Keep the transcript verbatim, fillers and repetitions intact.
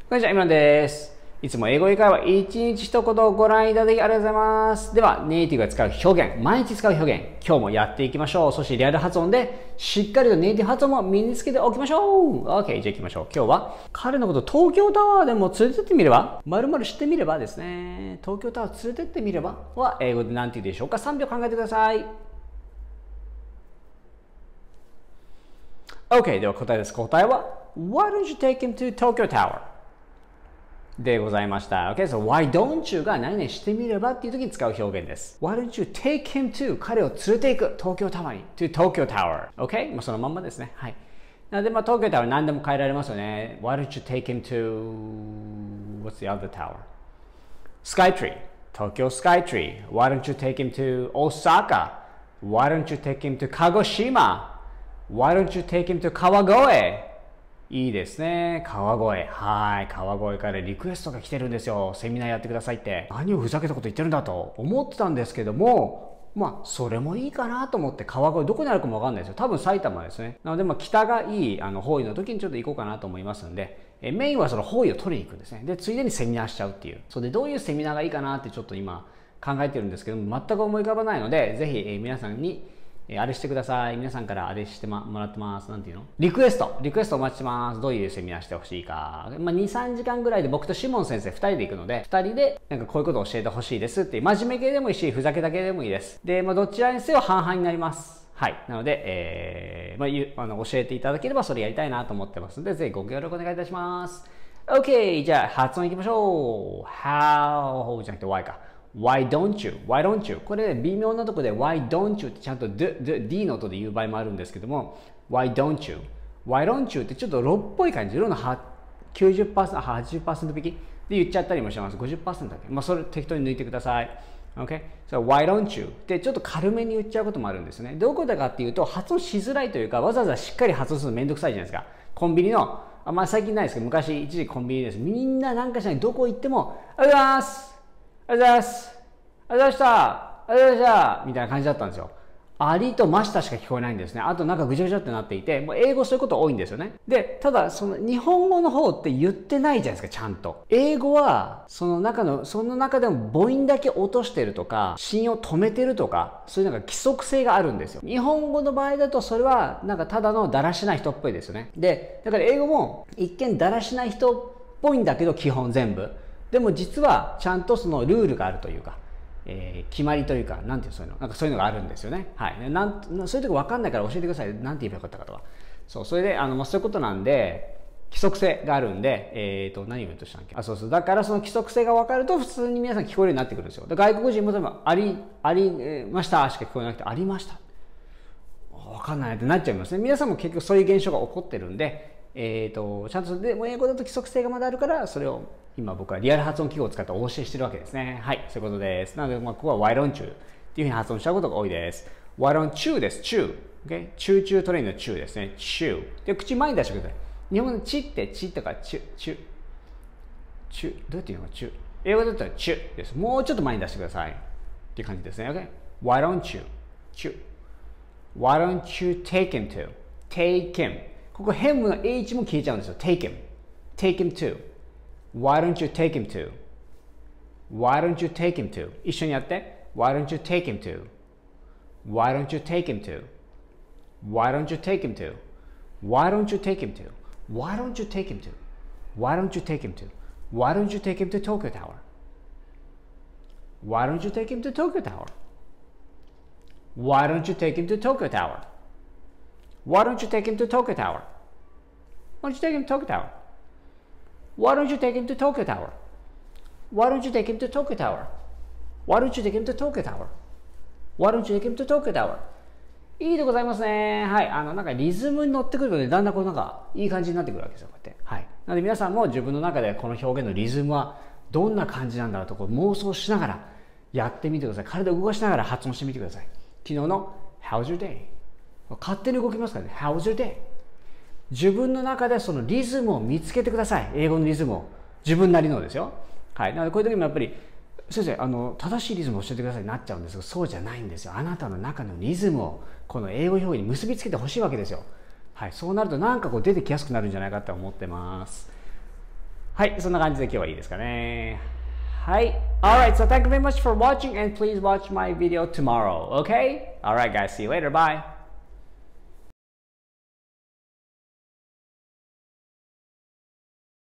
こんにちは、今です。いつも英語英会話一日一言をご覧いただきありがとうございます。では、ネイティブが使う表現、毎日使う表現、今日もやっていきましょう。そしてリアル発音でしっかりとネイティブ発音も身につけておきましょう。OK、じゃあ行きましょう。今日は彼のこと東京タワーでも連れてってみれば、まるまる知ってみればですね、東京タワー連れてってみればは英語で何て言うでしょうか。さんびょう考えてください。OK、では答えです。答えは Why don't you take him to Tokyo Tower? でございました。OK、so why don't you が何々してみればっていう時に使う表現です。Why don't you take him to 彼を連れて行く東京タワーに to Tokyo Tower。OK、まあ、そのまんまですね。はい。なので、まあ、東京タワー何でも変えられますよね。Why don't you take him to what's the other tower? Skytree。東京 Skytree。Why don't you take him to Osaka? Why don't you take him to 鹿児島？Why don't you take him to 川越？いいですね。川越。はい。川越からリクエストが来てるんですよ。セミナーやってくださいって。何をふざけたこと言ってるんだと思ってたんですけども、まあ、それもいいかなと思って川越どこにあるかもわかんないですよ。多分埼玉ですね。なので、まあ、北がいい、あの、方位の時にちょっと行こうかなと思いますんで、えメインはその方位を取りに行くんですね。で、ついでにセミナーしちゃうっていう。それで、どういうセミナーがいいかなってちょっと今考えてるんですけども、全く思い浮かばないので、ぜひ、え皆さんに、あれしてください。皆さんからあれしてもらってます。なんていうの？リクエスト。リクエストお待ちしてます。どういうセミナーしてほしいか。まあ、に、さんじかんぐらいで僕とシモン先生ふたりで行くので、ふたりでなんかこういうことを教えてほしいですっていう、真面目系でもいいし、ふざけた系でもいいです。で、まあ、どちらにせよ半々になります。はい。なので、えー、まあ、あの教えていただければそれやりたいなと思ってますので、ぜひご協力お願いいたします。OK! じゃあ発音いきましょう。How じゃなくて Why か。Why don't you? Why don't you? これ微妙なところで Why don't you? ってちゃんと D, D, D の音で言う場合もあるんですけども Why don't you? Why don't you? ってちょっとロっぽい感じ色の きゅうじゅっパーセント、はちじゅっパーセント 引きで言っちゃったりもします。ごじゅっパーセント だけ。まあそれ適当に抜いてください。OK? So Why don't you? ってちょっと軽めに言っちゃうこともあるんですね。どこだかっていうと発音しづらいというかわざわざしっかり発音するのめんどくさいじゃないですか。コンビニの、あまあ最近ないですけど昔一時コンビニです。みんななんかしないどこ行ってもありがとうございますありがとうございますありがとうございましたありがとうございましたみたいな感じだったんですよ。ありとましたしか聞こえないんですね。あとなんかぐちゃぐちゃってなっていて、もう英語そういうこと多いんですよね。で、ただその日本語の方って言ってないじゃないですか、ちゃんと。英語はその中の、その中でも母音だけ落としてるとか、子音を止めてるとか、そういうなんか規則性があるんですよ。日本語の場合だとそれはなんかただのだらしない人っぽいですよね。で、だから英語も一見だらしない人っぽいんだけど基本全部。でも実はちゃんとそのルールがあるというか、えー、決まりというか、なんていうそういうの、なんかそういうのがあるんですよね。はい。なんそういうとこ分かんないから教えてください。なんて言えばよかったかとか。そう、それで、あの、まあ、そういうことなんで、規則性があるんで、えっと、何を言うとしたんっけ？あ、そうそう。だからその規則性が分かると、普通に皆さん聞こえるようになってくるんですよ。外国人も例えば、あり、ありましたしか聞こえなくて、ありました。分かんないってなっちゃいますね。皆さんも結局そういう現象が起こってるんで、えっと、ちゃんと、でも英語だと規則性がまだあるから、それを、今僕はリアル発音記号を使ってお教えしてるわけですね。はい、そういうことです。なので、まあ、ここは Why don't you? っていうふうに発音しちゃうことが多いです。Why don't you? です。chew。Okay? チューチュートレインの chew ですね。chew。で、口前に出してください。日本のチってチとかチュ、チュ、チュ、どうやって言うのかチュ。英語だったらチュです。もうちょっと前に出してください。っていう感じですね。Okay? Why don't you? chew. Why don't you take him to? take him. ここ him の H も消えちゃうんですよ。take him. take him to.Why don't you take him to? Why don't you take him to? 一緒にやって。Why don't you take him to? Why don't you take him to? Why don't you take him to? Why don't you take him to? Why don't you take him to? Why don't you take him to? Why don't you take him to Tokyo Tower? Why don't you take him to Tokyo Tower? Why don't you take him to Tokyo Tower? Why don't you take him to Tokyo Tower? Why don't you take him to Tokyo Tower?Why don't you take him to Tokyo Tower? Why don't you take him to Tokyo Tower? Why don't you take him to Tokyo Tower? Why don't you take him to Tokyo Tower? いいでございますね。はい。あの、なんかリズムに乗ってくるので、だんだんこうなんかいい感じになってくるわけですよ。こうやって。はい。なので皆さんも自分の中でこの表現のリズムはどんな感じなんだろうとこう妄想しながらやってみてください。体を動かしながら発音してみてください。昨日の How's your day? 勝手に動きますからね。How's your day?自分の中でそのリズムを見つけてください。英語のリズムを。自分なりのですよ。はい。なのでこういう時もやっぱり、先生、あの、正しいリズムを教えてくださいになっちゃうんですが、そうじゃないんですよ。あなたの中のリズムを、この英語表現に結びつけてほしいわけですよ。はい。そうなるとなんかこう出てきやすくなるんじゃないかと思ってます。 はい、そんな感じで今日はいいですかね。はい。Alright, so thank you very much for watching and please watch my video tomorrow, okay? Alright guys, see you later, bye!